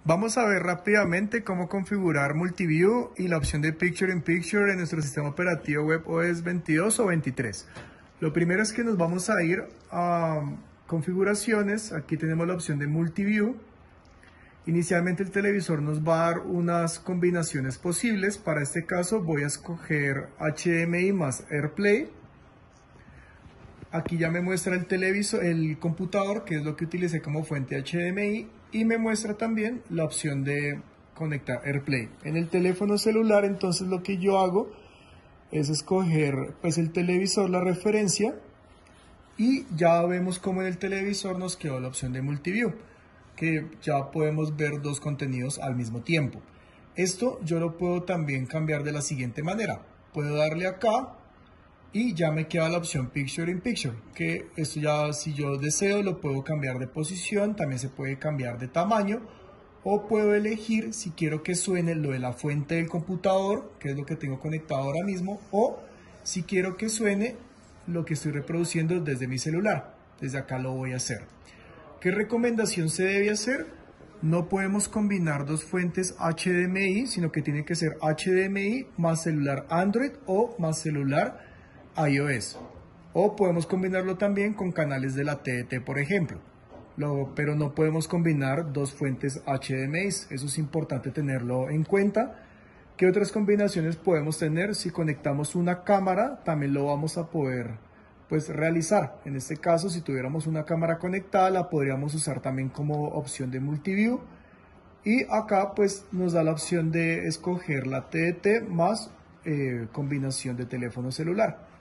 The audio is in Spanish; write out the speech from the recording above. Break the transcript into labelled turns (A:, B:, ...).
A: Vamos a ver rápidamente cómo configurar Multiview y la opción de Picture in Picture en nuestro sistema operativo WebOS 22 o 23. Lo primero es que nos vamos a ir a configuraciones. Aquí tenemos la opción de Multiview. Inicialmente el televisor nos va a dar unas combinaciones posibles. Para este caso voy a escoger HDMI más AirPlay. Aquí ya me muestra el televisor, el computador, que es lo que utilicé como fuente HDMI, y me muestra también la opción de conectar AirPlay. En el teléfono celular, entonces lo que yo hago es escoger pues el televisor, la referencia, y ya vemos como en el televisor nos quedó la opción de Multiview, que ya podemos ver dos contenidos al mismo tiempo. Esto yo lo puedo también cambiar de la siguiente manera. Puedo darle acá y ya me queda la opción Picture in Picture, que esto ya si yo deseo lo puedo cambiar de posición, también se puede cambiar de tamaño, o puedo elegir si quiero que suene lo de la fuente del computador, que es lo que tengo conectado ahora mismo, o si quiero que suene lo que estoy reproduciendo desde mi celular. Desde acá lo voy a hacer. ¿Qué recomendación se debe hacer? No podemos combinar dos fuentes HDMI, sino que tiene que ser HDMI más celular Android o más celular iOS. O podemos combinarlo también con canales de la TDT, por ejemplo. Pero no podemos combinar dos fuentes HDMI. Eso es importante tenerlo en cuenta. ¿Qué otras combinaciones podemos tener? Si conectamos una cámara, también lo vamos a poder realizar. En este caso, si tuviéramos una cámara conectada, la podríamos usar también como opción de Multiview. Y acá nos da la opción de escoger la TDT más combinación de teléfono celular.